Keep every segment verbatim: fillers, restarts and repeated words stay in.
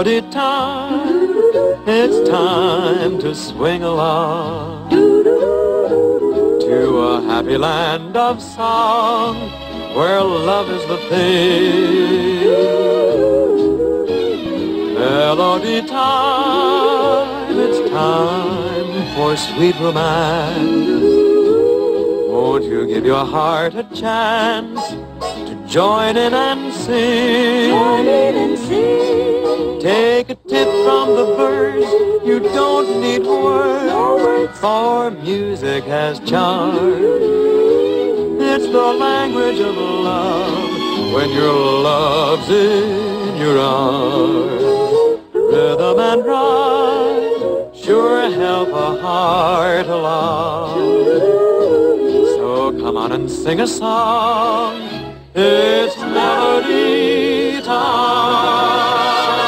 melody time. It's time to swing along to a happy land of song where love is the thing. Melody time, it's time for sweet romance. Won't you give your heart a chance to join in and sing? Join in and sing. Take a tip from the birds, you don't need words, No words. for music has charm. It's the language of love when your love's in your arms. Rhythm and rhyme sure help a heart along. So come on and sing a song. It's melody time.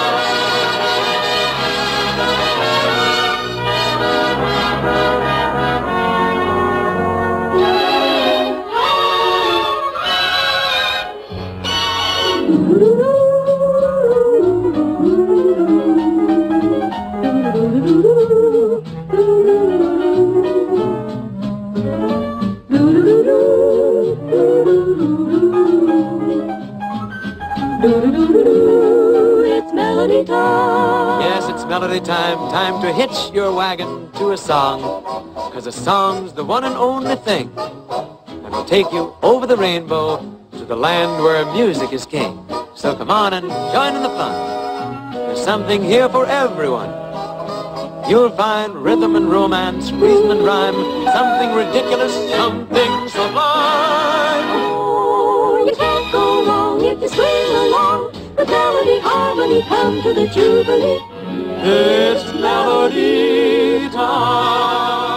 It's melody time. Yes, it's melody time. Time to hitch your wagon to a song. 'Cause a song's the one and only thing that'll take you over the rainbow to the land where music is king. So come on and join in the fun. There's something here for everyone. You'll find rhythm and romance, reason and rhyme, something ridiculous, something sublime. Oh, you can't go wrong if you swing along. With melody, harmony, come to the jubilee. It's melody time.